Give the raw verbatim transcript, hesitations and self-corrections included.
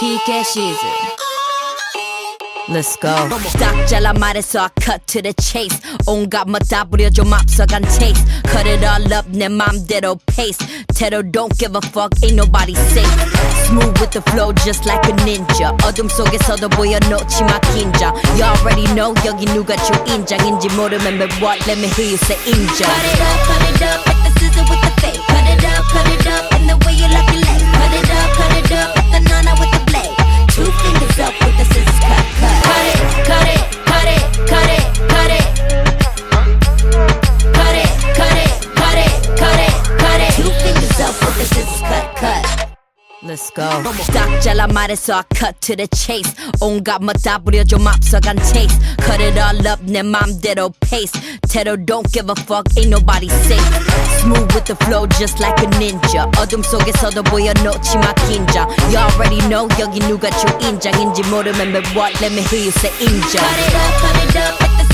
피게 시즌. Let's go. 딱 잘라 말해서 I cut to the chase. 온갖 뭐다 부려 좀 앞서간 taste. Cut it all up 내 맘대로 pace. 태도 don't give a fuck ain't nobody safe. Smooth with the flow just like a ninja. 어둠 속에서도 보여놓지 마 긴장. You already know 여기 누가 주인장인지 모르면 but what let me hear you say 인정. Cut it up, cut it up with the scissor with the fade. Cut it up, cut it up and the way you lock your leg. Cut it up, cut it up with the nana with the blade. Two fingers up with the scissors cut, cut. Cut it, cut it, cut it, cut it, cut it. Cut it, cut it, cut it, cut it, cut it. Two fingers up with the scissors cut, cut. Let's go. 딱 잘라 말해서 I cut to the chase. 온갖 뭐다 부려 좀 앞서간 taste. Cut it all up 내 맘대로 pace. 태도 don't give a fuck ain't nobody safe. Smooth with the flow just like a ninja. 어둠 속에서도 보여놓지 마 긴장. You already know 여기 누가 주인장인지 모르면 but what let me hear you say 인정. Cut it up, cut it up with the